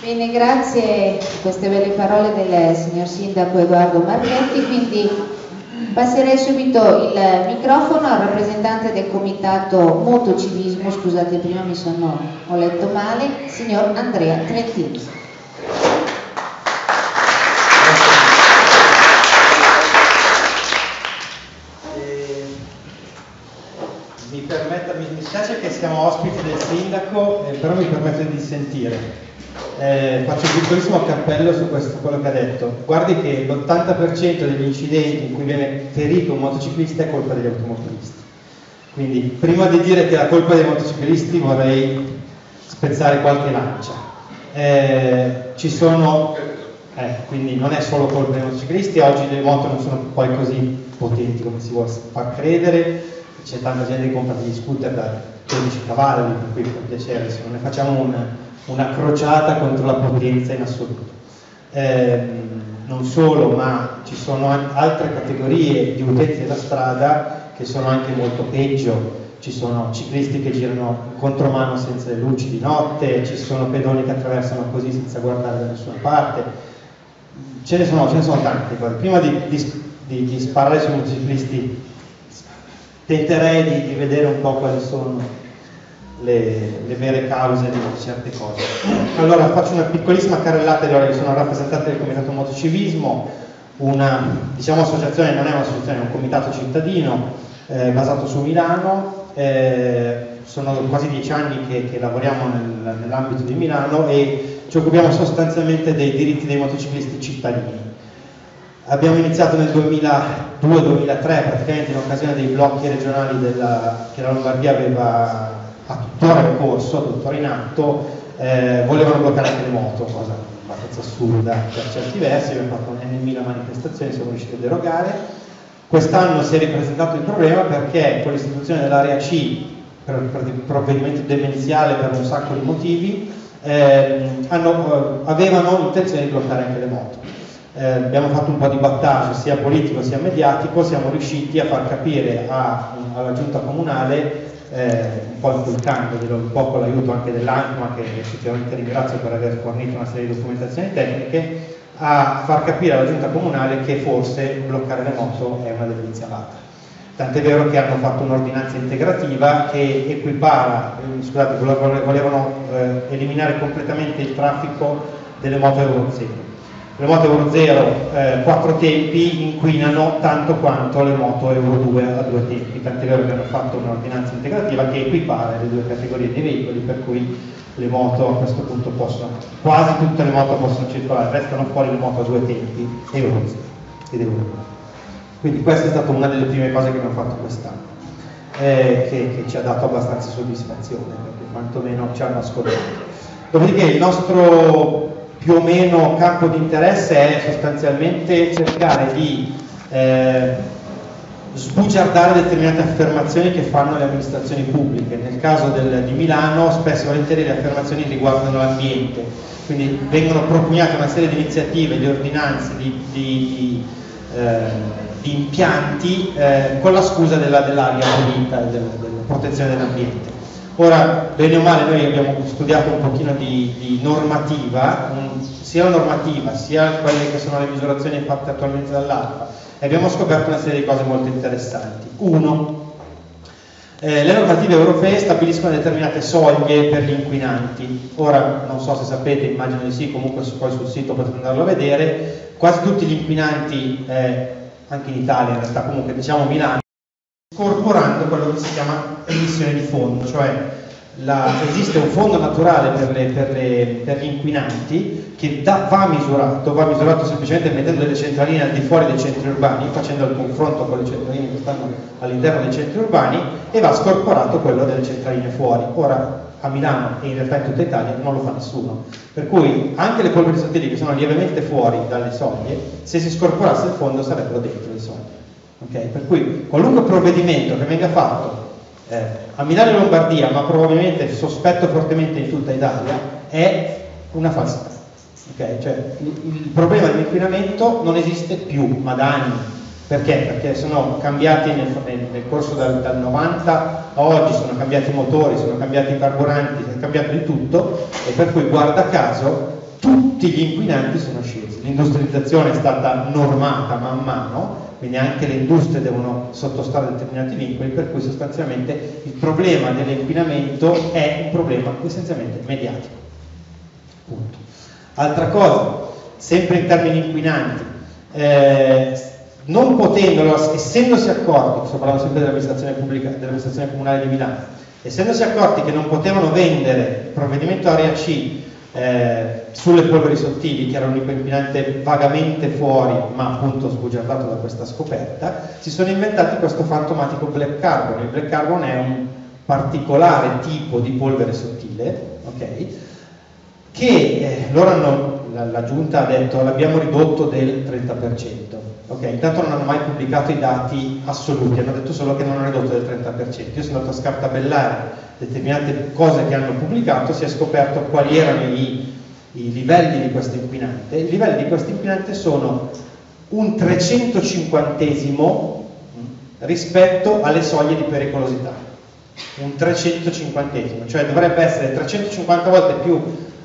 Bene, grazie a queste belle parole del signor Sindaco Edoardo Marchetti, quindi passerei subito il microfono al rappresentante del comitato motocivismo, scusate prima ho letto male, signor Andrea Trentini. Mi dispiace che siamo ospiti del sindaco, però mi permetto di dissentire. Faccio un piccolissimo cappello su quello che ha detto. Guardi che l'80% degli incidenti in cui viene ferito un motociclista è colpa degli automobilisti. Quindi prima di dire che è la colpa dei motociclisti vorrei spezzare qualche lancia. Quindi non è solo colpa dei motociclisti, oggi le moto non sono poi così potenti come si vuole far credere. C'è tanta gente che compra degli scooter da 13 cavalli, per cui per piacere, se non ne facciamo una crociata contro la potenza in assoluto. Non solo, ma ci sono altre categorie di utenti della strada che sono anche molto peggio. Ci sono ciclisti che girano in contromano senza le luci di notte, ci sono pedoni che attraversano così senza guardare da nessuna parte. Ce ne sono tante cose. Prima di sparare sui motociclisti tenterei di vedere un po' quali sono le vere cause di certe cose. Allora faccio una piccolissima carrellata di ora. Io sono rappresentante del comitato motocivismo, una associazione, non è un'associazione, è un comitato cittadino basato su Milano. Sono quasi 10 anni che lavoriamo nell'ambito di Milano e ci occupiamo sostanzialmente dei diritti dei motociclisti cittadini. Abbiamo iniziato nel 2002-2003, praticamente in occasione dei blocchi regionali che la Lombardia aveva tuttora in corso, tuttora in atto. Volevano bloccare anche le moto, cosa abbastanza assurda per certi versi. Abbiamo fatto N.000 manifestazioni, siamo riusciti a derogare. Quest'anno si è ripresentato il problema perché con l'istituzione dell'area C, per provvedimento demenziale per un sacco di motivi, avevano intenzione di bloccare anche le moto. Abbiamo fatto un po' di battaggio sia politico sia mediatico, siamo riusciti a far capire alla giunta comunale, un po' inculcando un po' con l'aiuto anche dell'ANCMA, che effettivamente ringrazio per aver fornito una serie di documentazioni tecniche, a far capire alla giunta comunale che forse bloccare le moto è una delizialata. Tant'è vero che hanno fatto un'ordinanza integrativa che equipara, volevano eliminare completamente il traffico delle moto Euro 0. Le moto Euro 0 4 tempi inquinano tanto quanto le moto Euro 2 a 2 tempi, tant'è vero che hanno fatto un'ordinanza integrativa che equipara le due categorie di veicoli, per cui le moto a questo punto quasi tutte le moto possono circolare, restano fuori le moto a 2 tempi Euro 0 ed Euro 2. Quindi questa è stata una delle prime cose che abbiamo fatto quest'anno, che ci ha dato abbastanza soddisfazione, perché quantomeno ci hanno ascoltato. Dopodiché il nostro più o meno campo di interesse è sostanzialmente cercare di sbugiardare determinate affermazioni che fanno le amministrazioni pubbliche. Nel caso di Milano spesso e volentieri le affermazioni riguardano l'ambiente, quindi vengono propugnate una serie di iniziative, di ordinanze, di impianti con la scusa dell'aria pulita e della protezione dell'ambiente. Ora, bene o male, noi abbiamo studiato un pochino di normativa, sia normativa sia quelle che sono le misurazioni fatte attualmente dall'ARPA, e abbiamo scoperto una serie di cose molto interessanti. Uno, le normative europee stabiliscono determinate soglie per gli inquinanti. Ora, non so se sapete, immagino di sì, comunque poi sul sito potete andarlo a vedere, quasi tutti gli inquinanti, anche in Italia in realtà, comunque diciamo Milano, scorporando quello che si chiama emissione di fondo, cioè esiste un fondo naturale per gli inquinanti che va misurato semplicemente mettendo delle centraline al di fuori dei centri urbani, facendo il confronto con le centraline che stanno all'interno dei centri urbani, e va scorporato quello delle centraline fuori. Ora a Milano e in realtà in tutta Italia non lo fa nessuno, per cui anche le polveri sottili che sono lievemente fuori dalle soglie, se si scorporasse il fondo sarebbero dentro le soglie. Okay? Per cui qualunque provvedimento che venga fatto a Milano e Lombardia, ma probabilmente sospetto fortemente in tutta Italia, è una falsità. Okay? Cioè, il problema dell'inquinamento non esiste più, ma da anni. Perché? Perché sono cambiati nel corso dal 90 a oggi, sono cambiati i motori, sono cambiati i carburanti, è cambiato di tutto, e per cui guarda caso tutti gli inquinanti sono scesi. L'industrializzazione è stata normata man mano, quindi anche le industrie devono sottostare a determinati vincoli, per cui sostanzialmente il problema dell'inquinamento è un problema essenzialmente mediatico. Punto. Altra cosa, sempre in termini inquinanti, non potendolo, essendosi accorti, sto parlando sempre dell'amministrazione pubblica, dell'amministrazione comunale di Milano, essendosi accorti che non potevano vendere il provvedimento Area C sulle polveri sottili, che era un inquinante vagamente fuori, ma appunto sbugiardato da questa scoperta, si sono inventati questo fantomatico black carbon. Il black carbon è un particolare tipo di polvere sottile, ok? Che loro hanno, la giunta ha detto, l'abbiamo ridotto del 30%. Ok, intanto non hanno mai pubblicato i dati assoluti, hanno detto solo che non hanno ridotto del 30%. Io sono andato a scartabellare determinate cose che hanno pubblicato, si è scoperto quali erano i livelli di questo inquinante. I livelli di questo inquinante sono un 350esimo rispetto alle soglie di pericolosità. Un 350esimo, cioè dovrebbe essere 350 volte più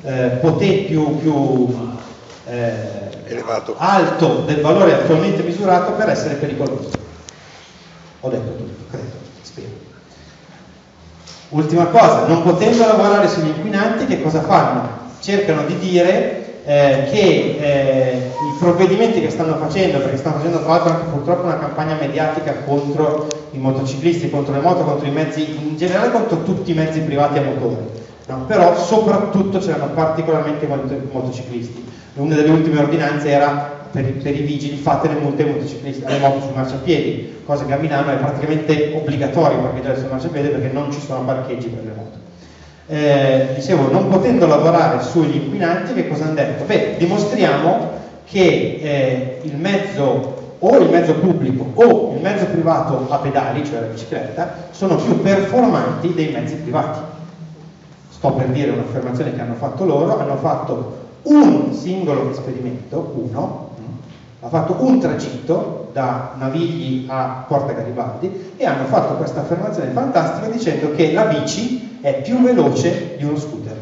elevato, alto del valore attualmente misurato per essere pericoloso. Ho detto tutto, credo, spero. Ultima cosa, non potendo lavorare sugli inquinanti, che cosa fanno? Cercano di dire che i provvedimenti che stanno facendo, perché stanno facendo tra l'altro anche purtroppo una campagna mediatica contro i motociclisti, contro le moto, contro i mezzi, in generale contro tutti i mezzi privati a motore, no? Però soprattutto c'erano particolarmente i motociclisti. Una delle ultime ordinanze era per i vigili: fate le multe ai motociclisti, alle moto sui marciapiedi, cosa che a Milano è praticamente obbligatorio parcheggiare sul marciapiede perché non ci sono parcheggi per le moto. Dicevo, non potendo lavorare sugli inquinanti, che cosa hanno detto? Beh, dimostriamo che il mezzo pubblico o il mezzo privato a pedali, cioè la bicicletta, sono più performanti dei mezzi privati. Sto per dire un'affermazione che hanno fatto loro. Hanno fatto un singolo esperimento, ha fatto un tragitto da Navigli a Porta Garibaldi e hanno fatto questa affermazione fantastica dicendo che la bici è più veloce di uno scooter.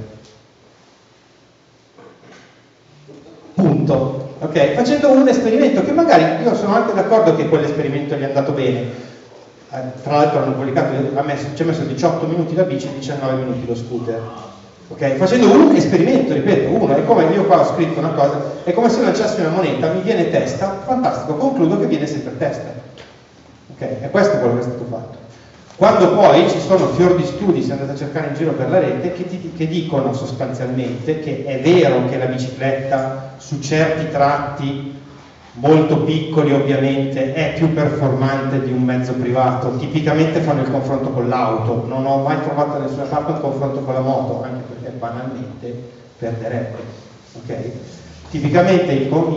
Punto. Ok? Facendo un esperimento che magari, io sono anche d'accordo che quell'esperimento gli è andato bene. Tra l'altro hanno pubblicato, ci ha messo 18 minuti la bici e 19 minuti lo scooter. Okay? Facendo un esperimento, ripeto, uno, è come io qua ho scritto una cosa, è come se lanciassi una moneta, mi viene testa, fantastico, concludo che viene sempre testa. Okay? E questo è quello che è stato fatto. Quando poi ci sono fior di studi, se andate a cercare in giro per la rete, che dicono sostanzialmente che è vero che la bicicletta su certi tratti molto piccoli ovviamente è più performante di un mezzo privato, tipicamente fanno il confronto con l'auto, non ho mai trovato da nessuna parte un confronto con la moto, anche perché banalmente perderebbe. Okay? Tipicamente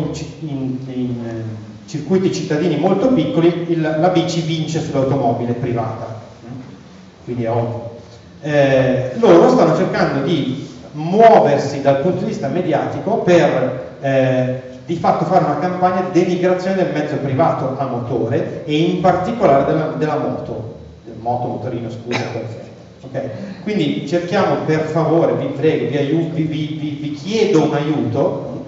in circuiti cittadini molto piccoli la bici vince sull'automobile privata, quindi è ovvio. Loro stanno cercando di muoversi dal punto di vista mediatico per di fatto fare una campagna di denigrazione del mezzo privato a motore e in particolare della moto, del motorino, scusa, perfetto. Okay? Quindi cerchiamo, per favore, vi prego, vi chiedo un aiuto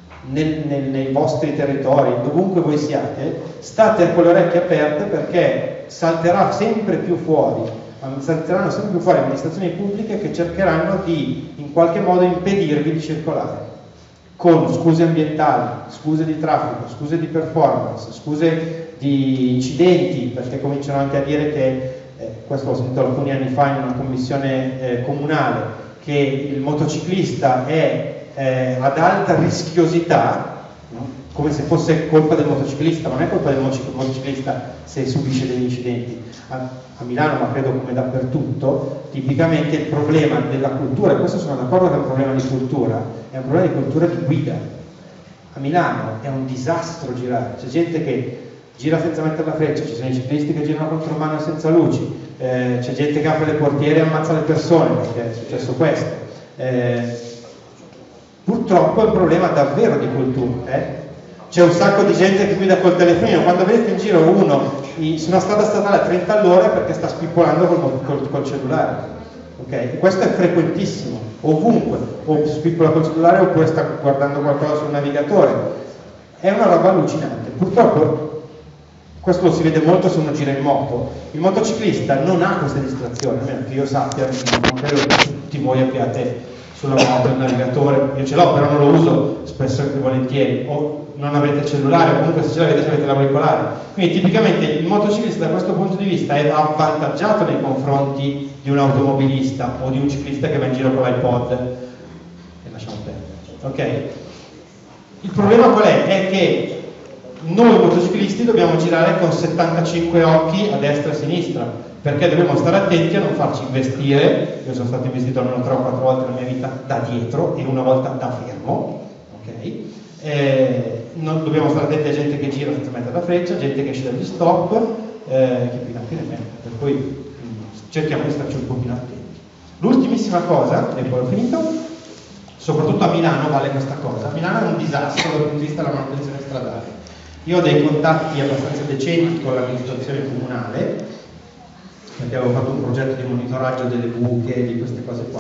nei vostri territori, dovunque voi siate, state con le orecchie aperte perché salteranno sempre più fuori amministrazioni pubbliche che cercheranno di in qualche modo impedirvi di circolare, con scuse ambientali, scuse di traffico, scuse di performance, scuse di incidenti, perché cominciano anche a dire che, questo l'ho sentito alcuni anni fa in una commissione comunale, che il motociclista è ad alta rischiosità, no? Come se fosse colpa del motociclista. Non è colpa del motociclista se subisce degli incidenti. A Milano, ma credo come dappertutto, tipicamente il problema della cultura, e questo sono d'accordo che è un problema di cultura, è un problema di cultura di guida. A Milano è un disastro girare, c'è gente che gira senza mettere la freccia, ci sono i ciclisti che girano contro mano senza luci, c'è gente che apre le portiere e ammazza le persone, perché è successo questo. Purtroppo è un problema davvero di cultura. C'è un sacco di gente che guida col telefonino, quando vedete in giro uno su una strada statale a 30 all'ora è perché sta spippolando col cellulare. ok? E questo è frequentissimo, ovunque, o su piccola col cellulare oppure sta guardando qualcosa sul navigatore. È una roba allucinante. Purtroppo questo lo si vede molto se uno gira in moto. Il motociclista non ha queste distrazioni, almeno che io sappia, non credo che tutti voi abbiate sulla moto il navigatore. Io ce l'ho, però non lo uso spesso e volentieri, o non avete il cellulare, o comunque se ce l'avete avete l'auricolare. Quindi tipicamente il motociclista da questo punto di vista è avvantaggiato nei confronti di un automobilista o di un ciclista che va in giro con l'iPod e lasciamo perdere, ok? Il problema qual è? È che noi motociclisti dobbiamo girare con 75 occhi a destra e a sinistra, perché dobbiamo stare attenti a non farci investire. Io sono stato investito almeno 3 o 4 volte nella mia vita da dietro e una volta da fermo, ok? Dobbiamo stare attenti a gente che gira senza mettere la freccia, gente che esce dagli stop, chi più ne mette, per cui cerchiamo di starci un pochino attenti. L'ultimissima cosa, e poi ho finito, soprattutto a Milano vale questa cosa. A Milano è un disastro dal punto di vista della manutenzione stradale. Io ho dei contatti abbastanza decenti con l'amministrazione comunale, perché avevo fatto un progetto di monitoraggio delle buche, di queste cose qua.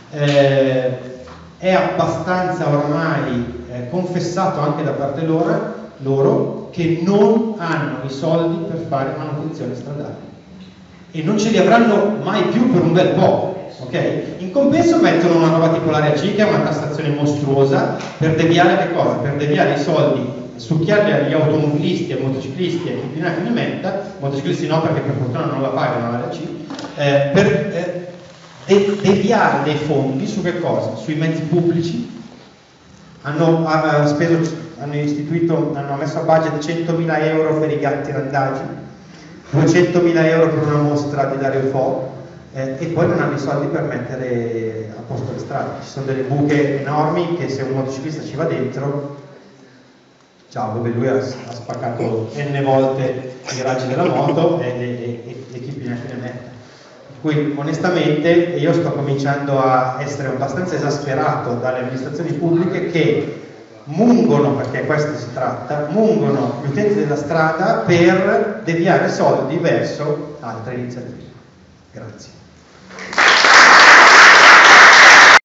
È abbastanza oramai confessato anche da parte loro che non hanno i soldi per fare manutenzione stradale e non ce li avranno mai più per un bel po', ok? In compenso mettono una roba tipo l'area C, che è una tassazione mostruosa per deviare che cosa? Per deviare i soldi, succhiarli agli automobilisti, ai motociclisti e a chi più ne metta, motociclisti no perché per fortuna non la pagano l'area C, per deviare dei fondi su che cosa? Sui mezzi pubblici. Hanno messo a budget 100.000 euro per i gatti randagi, 200.000 euro per una mostra di Dario Fo, e poi non hanno i soldi per mettere a posto le strade. Ci sono delle buche enormi che se un motociclista ci va dentro, ciao, dove lui ha spaccato n volte i raggi della moto e chi più ne mette. Per cui onestamente io sto cominciando a essere abbastanza esasperato dalle amministrazioni pubbliche che mungono, perché questo si tratta, mungono gli utenti della strada per deviare soldi verso altre iniziative. Grazie.